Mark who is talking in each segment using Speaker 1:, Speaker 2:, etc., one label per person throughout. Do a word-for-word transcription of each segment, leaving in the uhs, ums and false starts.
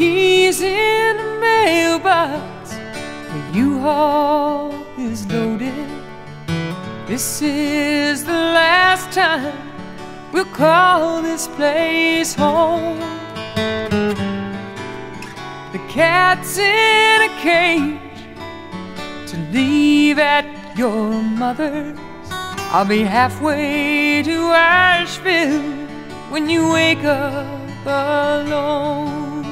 Speaker 1: keys in the mailbox, the U-Haul is loaded. This is the last time we'll call this place home. The cat's in a cage to leave at your mother's. I'll be halfway to Asheville when you wake up alone.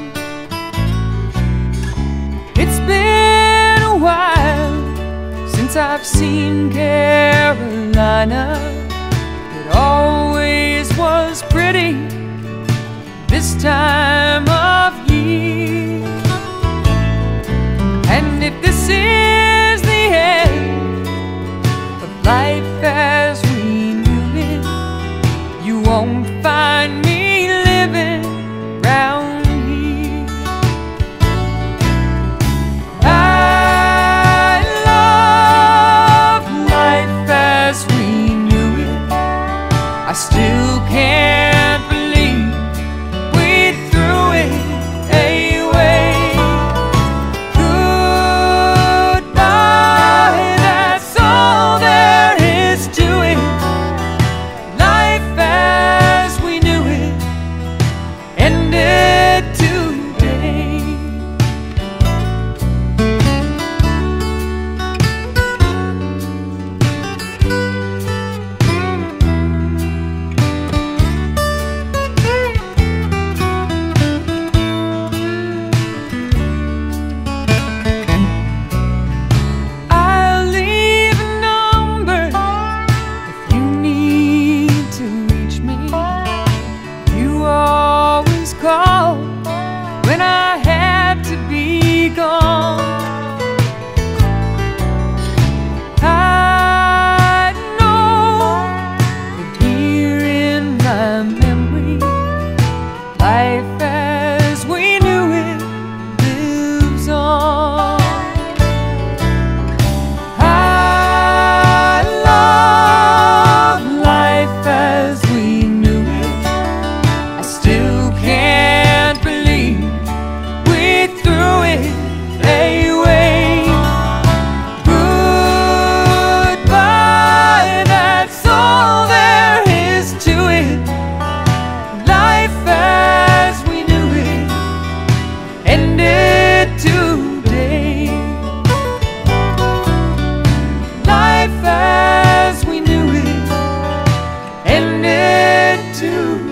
Speaker 1: It's been a while since I've seen Carolina. It always was pretty this time of year. And if this is the end of life as we knew it, you won't find me living round here. I love life as we knew it. I still can't believe we threw it away. Goodbye, that's all there is to it. Life as we knew it ended today. I'll leave a number if you need to reach me. You always call when I had to be gone. I know that here in my memory, life as we knew it lives on. I love life as we knew it. I still can't believe we threw it away. Goodbye, that's all there is to it. Life as we knew it ended today. Life as we knew it ended today.